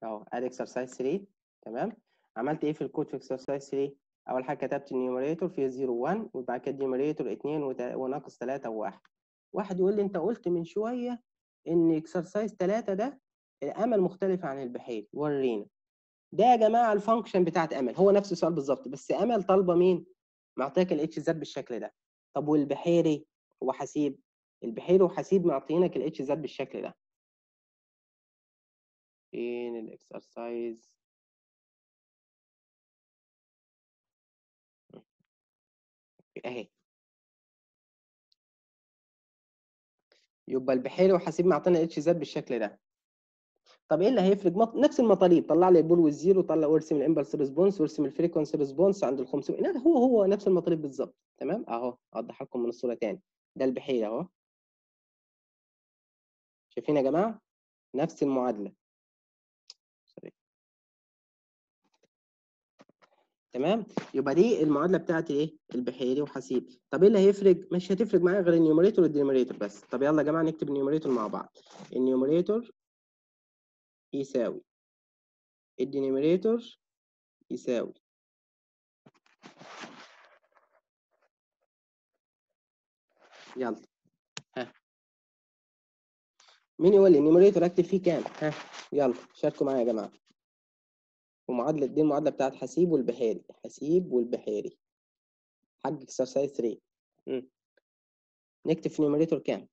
اهو ادي اكسرسايز 3. تمام. عملت ايه في الكود في اكسرسايز 3؟ اول حاجه كتبت النيوميريتور فيه 0 1 وبعد كده النيوميريتور 2 وناقص 3 و1. واحد يقول لي انت قلت من شويه ان اكسرسايز 3 ده الامل مختلف عن البحيري، ورينا. ده يا جماعه الفانكشن بتاعت امل، هو نفس السؤال بالظبط، بس امل طالبه مين؟ معطيك الاتش زد بالشكل ده. طب والبحيري وحسيب؟ البحيري وحسيب معطينك الاتش زد بالشكل ده. فين الاكسرسايز؟ اهي. يبقى البحيري وحسيب معطينا اتش زد بالشكل ده. طب ايه اللي هيفرق؟ نفس المطالب، طلع لي البول والزيرو، طلع وارسم الامبلس ريسبونس وارسم الفريكونسي ريسبونس عند ال 500. لا، هو نفس المطالب بالظبط. تمام. اهو اوضح لكم من الصوره تاني. ده البحيري اهو. شايفين يا جماعه؟ نفس المعادله. تمام. يبقى دي المعادله بتاعت ايه؟ البحيري وحسيب. طب ايه اللي هيفرق؟ مش هتفرق معايا غير النيوميريتور والدينوميريتور بس. طب يلا يا جماعه نكتب النيوميريتور مع بعض. النيوميريتور يساوي الدينوميريتور يساوي. يلا. ها، مين يقول لي النيوميريتور اكتب فيه كام؟ ها، يلا شاركوا معايا يا جماعه. ومعادله دي المعادله بتاعت حسيب والبحيري، حسيب والبحيري حق اكسرسايز 3. نكتب في النيوميريتور كام؟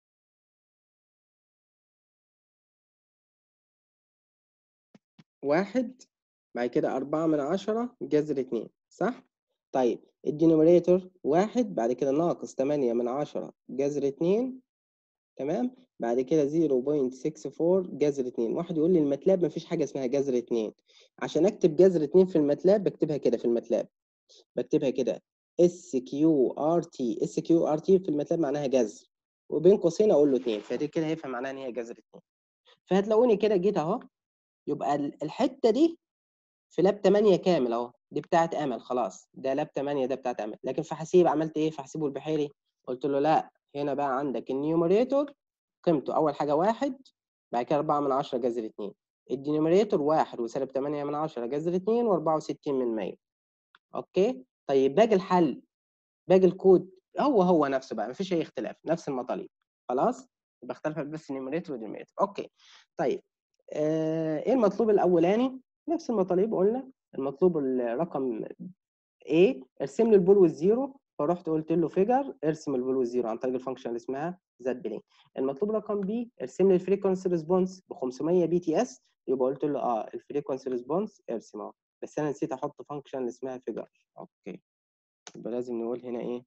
1 بعد كده 4/10 جذر 2، صح؟ طيب الدينوميريتور 1 بعد كده ناقص 8/10 جذر 2. تمام. بعد كده 0.64 جذر 2. واحد يقول لي الماتلاب مفيش حاجه اسمها جذر 2. عشان اكتب جذر 2 في الماتلاب بكتبها كده في الماتلاب، بكتبها كده SQRT. SQRT في الماتلاب معناها جذر، وبين قوسين اقول له 2، فدي كده هيفهم معناها ان هي جذر 2. فهتلاقوني كده جيت اهو. يبقى الحته دي في لاب 8 كامل اهو، دي بتاعت امل خلاص، ده لاب 8 ده بتاعت امل. لكن في حسيب عملت ايه؟ في حسيب والبحيري قلت له لا، هنا بقى عندك النيوميريتور قيمته اول حاجه 1 بعد كده 4/10 جذر 2. الدينوميريتور 1 وسالب 8/10 جذر 2 و64%. اوكي. طيب باقي الحل، باقي الكود هو نفسه بقى، مفيش اي اختلاف، نفس المطالب. خلاص. يبقى اختلفت بس النيوميريتور والدينوميريتور. اوكي. طيب ايه المطلوب الاولاني؟ نفس المطالب قلنا. المطلوب الرقم A ارسم لي البول والزيرو، فرحت قلت له فيجر ارسم البول والزيرو عن طريق الفانكشن اللي اسمها زد بلين. المطلوب رقم B ارسم لي الفريكونسي ريسبونس ب 500 بي تي اس، يبقى قلت له الفريكونسي ريسبونس ارسم اهو. بس انا نسيت احط فانكشن اللي اسمها فيجر. اوكي. يبقى لازم نقول هنا ايه؟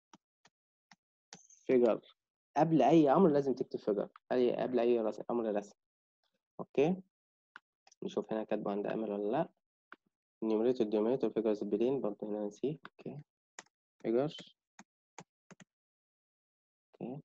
فيجر. قبل اي امر لازم تكتب فيجر، قبل اي امر رسم. اوكي. نشوف هنا كاتبه عند امر ولا لا. النيوميريتور دينوميريتور فيجرز بلين برضه هنا نسيه. اوكي. فيجر. اوكي.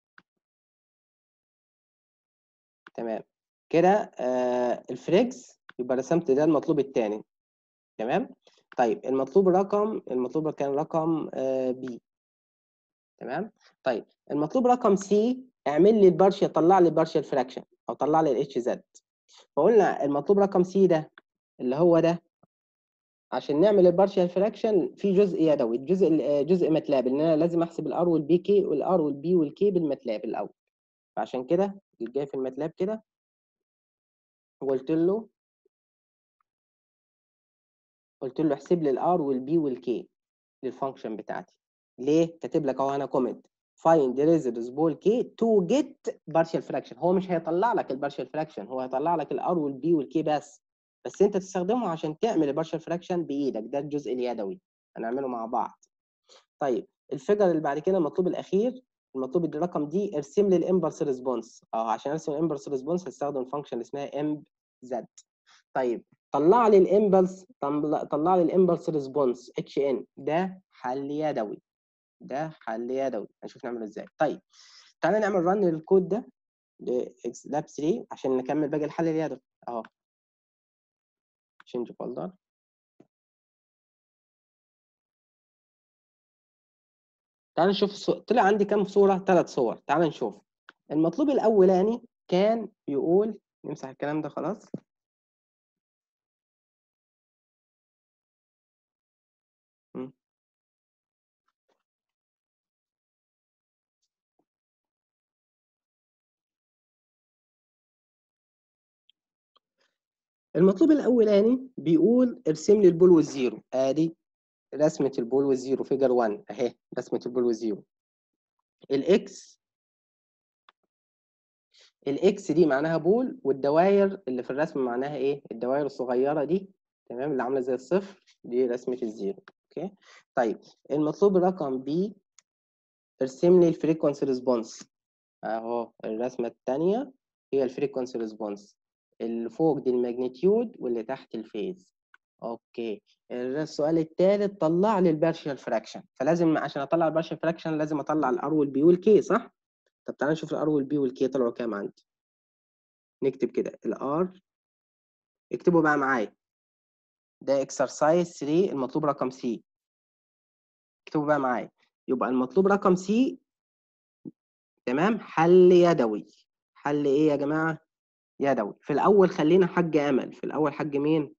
تمام كده. الفريكس يبقى رسمت ده المطلوب الثاني. تمام. طيب المطلوب كان رقم بي. تمام. طيب المطلوب رقم سي، اعمل لي البارشل، طلع لي البارشل فراكشن او طلع لي الاتش زد. فقلنا المطلوب رقم سي ده اللي هو ده، عشان نعمل البارشال فراكشن في جزء يدوي، جزء ماتلاب، ان انا لازم احسب الار والبي كي والار والبي والكي بالماتلاب الاول. فعشان كده جيت جاي في الماتلاب كده وقلت له احسب لي الار والبي والكي للفانكشن بتاعتي. ليه؟ كاتب لك اهو انا كومنت find the residue k to get partial fraction. هو مش هيطلع لك البارشال فراكشن، هو هيطلع لك الار والبي والكي بس انت تستخدمه عشان تعمل البارشال فراكشن بايدك، ده الجزء اليدوي هنعمله مع بعض. طيب الفيجر اللي بعد كده المطلوب الاخير، المطلوب الرقم دي ارسم لي الامبلس ريسبونس. عشان ارسم الامبلس ريسبونس هستخدم فانكشن اسمها ام زد. طيب طلع لي الامبلس ريسبونس اتش ان. ده حل يدوي، هنشوف نعمله ازاي. طيب تعالى نعمل رن للكود ده لاب 3 عشان نكمل باقي الحل اليدوي اهو. تشينج فولدر. تعال نشوف طلع عندي كام صورة؟ 3 صور. تعال نشوف. المطلوب الأولاني كان يقول، نمسح الكلام ده خلاص. المطلوب الاولاني بيقول ارسم لي البول والزيرو. ادي رسمه البول والزيرو، فيجر 1 اهي رسمه البول والزيرو. الاكس دي معناها بول، والدوائر اللي في الرسم معناها ايه؟ الدوائر الصغيره دي، تمام، اللي عامله زي الصفر دي رسمه الزيرو. اوكي. طيب المطلوب رقم بي، ارسم لي الفريكونسي ريسبونس. اهو الرسمه الثانيه هي الفريكونسي ريسبونس، اللي فوق دي الماجنتيود واللي تحت الفيز. اوكي. السؤال الثالث طلع لي البارشال فراكشن، فلازم عشان اطلع البارشال فراكشن لازم اطلع الار والبي والكي، صح؟ طب تعالى نشوف الار والبي والكي طلعوا كام عندي. نكتب كده الار، اكتبوا بقى معايا، ده اكسرسايز 3 المطلوب رقم سي. اكتبوا بقى معايا، يبقى المطلوب رقم سي، تمام، حل يدوي. حل ايه يا جماعه؟ يدوي. في الاول خلينا حاج امل، في الاول حاج مين؟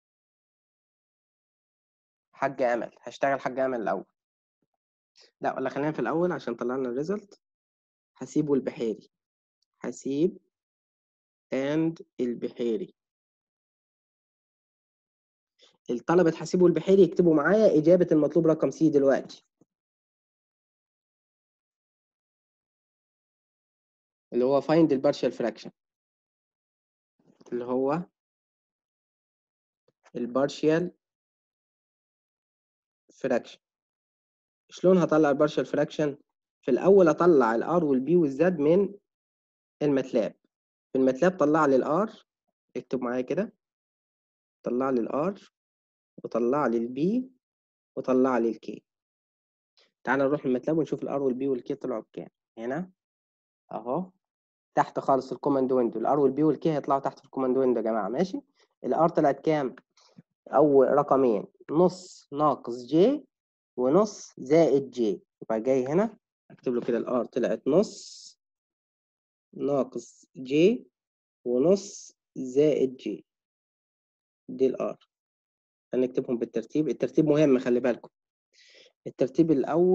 حاج امل. هشتغل حاج امل الاول، لا ولا خلينا في الاول عشان طلعنا الريزلت. حسيب والبحيري، حسيب اند البحيري. الطلبة حسيب والبحيري يكتبوا معايا إجابة المطلوب رقم سي دلوقتي، اللي هو find the partial fraction، اللي هو البارشيال فراكشن. شلون هطلع البارشيال فراكشن؟ في الأول أطلع الآر والبي والزد من الماتلاب. في الماتلاب طلع لي الآر، اكتب معايا كده، طلع لي الآر وطلع لي البي وطلع لي الكي. تعال نروح الماتلاب ونشوف الآر والبي والكي طلعوا بكام. هنا أهو تحت خالص الكوماند ويندو، الآر والبي والكي هيطلعوا تحت في الكوماند ويندو يا جماعة، ماشي؟ الآر طلعت كام؟ أول رقمين نص ناقص جي ونص زائد جي، يبقى جاي هنا اكتب له كده الار طلعت نص ناقص جي ونص زائد جي، دي الار. هنكتبهم بالترتيب، الترتيب مهم خلي بالكم. الترتيب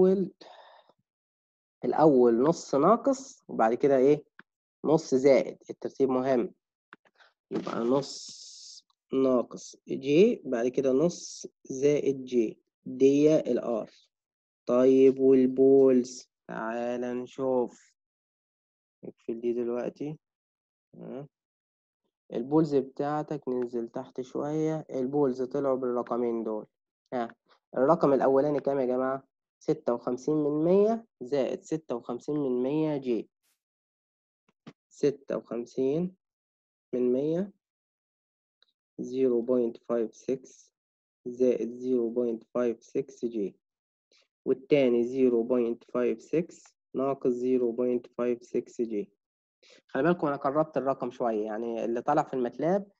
الأول نص ناقص وبعد كده إيه؟ نص زائد، الترتيب مهم. يبقى نص ناقص جي بعد كده نص زائد جي، دي الار. طيب والبولز تعال نشوف، نقفل دي دلوقتي. البولز بتاعتك ننزل تحت شوية، البولز طلعوا بالرقمين دول. ها، الرقم الأولاني كام يا جماعة؟ 56% زائد 56% جي. 56% 0.56 زائد 0.56 جي، والتاني 0.56 ناقص 0.56 جي. خلي بالكم انا قربت الرقم شويه، يعني اللي طلع في الماتلاب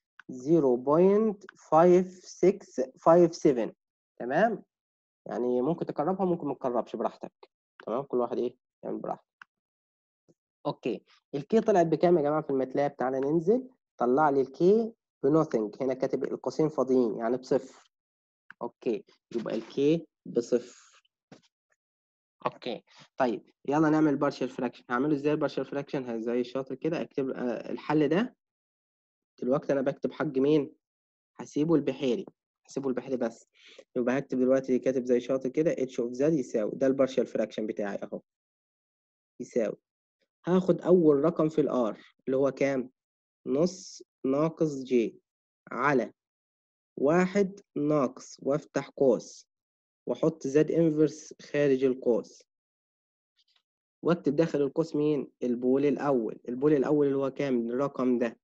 0.5657، تمام؟ يعني ممكن تقربها ممكن ما تقربش، براحتك، تمام؟ كل واحد ايه يعني براحته. اوكي. الكي طلعت بكام يا جماعه في الماتلاب؟ تعالى ننزل، طلع لي الكي بنوثينج، هنا كاتب القوسين فاضيين يعني بصفر. اوكي، يبقى الكي بصفر. اوكي. طيب يلا نعمل بارشال فراكشن. هعمله ازاي البارشال فراكشن؟ زي الشاطر كده اكتب الحل ده دلوقتي. انا بكتب حج مين؟ هسيبه البحيري، هسيبه البحيري بس. يبقى هكتب دلوقتي كاتب زي شاطر كده اتش اوف زد يساوي، ده البارشال فراكشن بتاعي اهو، يساوي. هاخد اول رقم في الار اللي هو كام؟ نص ناقص جي على واحد ناقص، وافتح قوس واحط زد انفرس خارج القوس، واكتب داخل القوس مين؟ البول الاول. البول الاول اللي هو كام الرقم ده؟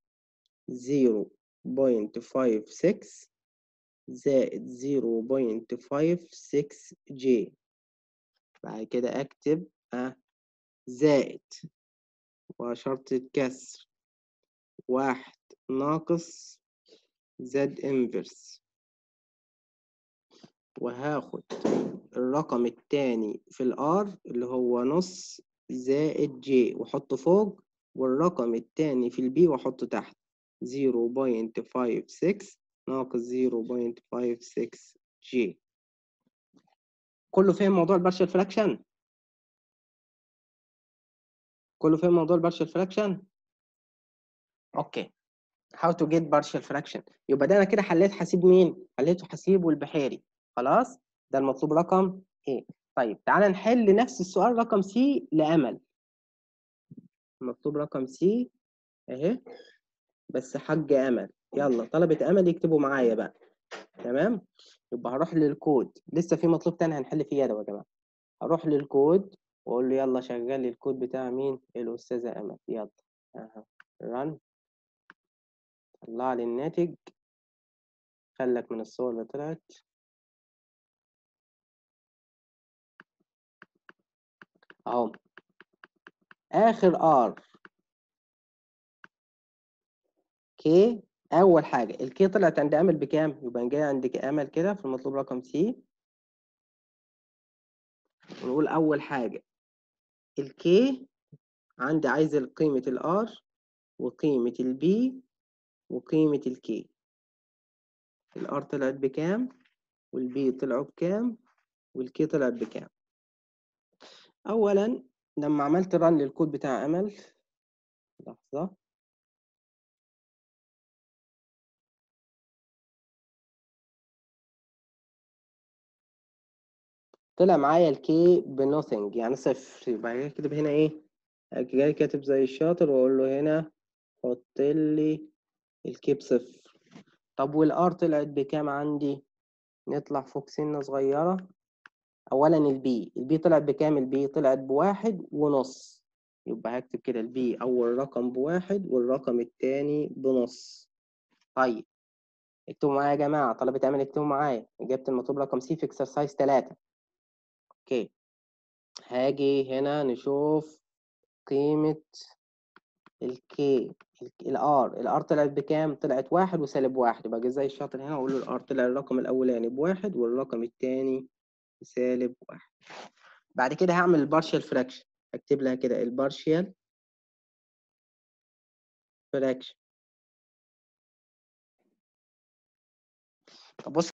0.56 زائد 0.56 جي. بعد كده اكتب زائد وشرطة كسر واحد ناقص زد انفرس، وهاخد الرقم التاني في الار اللي هو نص زائد جي واحطه فوق، والرقم التاني في البي واحطه تحت 0.56 ناقص 0.56 جي. كله فهم موضوع البارشال فراكشن؟ كله فهم موضوع البارشال فراكشن؟ اوكي. how to get partial fraction. يبقى ده انا كده حليت حسيب مين؟ حليته حسيب والبحيري. خلاص ده المطلوب رقم ايه. طيب تعالى نحل نفس السؤال رقم سي لامل. المطلوب رقم سي اهي، بس حاج امل. يلا طلبة امل يكتبوا معايا بقى. تمام. يبقى هروح للكود، لسه في مطلوب تاني هنحل فيه يا جماعه. هروح للكود واقول له يلا شغل لي الكود بتاع مين؟ الاستاذه امل. يلا اهو رن. طلع لي الناتج. خلك من الصور اللي طلعت اهو. اخر ار كي. اول حاجه الكي طلعت عند امل بكام؟ يبقى جاي عند امل كده في المطلوب رقم سي، ونقول اول حاجه الكي عندي عايز قيمه الار وقيمه البي وقيمه الكي. الار طلعت بكام والبي طلعوا بكام والكي طلعت بكام. اولا لما عملت رن للكود بتاع امل، لحظه، طلع معايا الكي بنوثينج يعني صفر. يبقى كاتب هنا ايه؟ جاي كاتب زي الشاطر واقول له هنا حط لي الكي بصفر. طب والار طلعت بكام عندي؟ نطلع فوق سنة صغيرة. اولا البي طلعت بكام؟ البي طلعت بواحد ونص. يبقى هكتب كده البي اول رقم بواحد والرقم التاني بنص. طيب اكتبوا معايا يا جماعة، طلبة امل اكتبوا معايا اجابة المطلوب رقم سي في اكسرسايز 3. اوكي. هاجي هنا نشوف قيمة الكي. الار طلعت بكام؟ طلعت واحد وسالب واحد. يبقى زي الشاطر هنا اقول له الار طلع الرقم الاولاني بواحد والرقم التاني بسالب واحد. بعد كده هعمل البارشال فراكشن. اكتب لها كده البارشال فراكشن. طب بص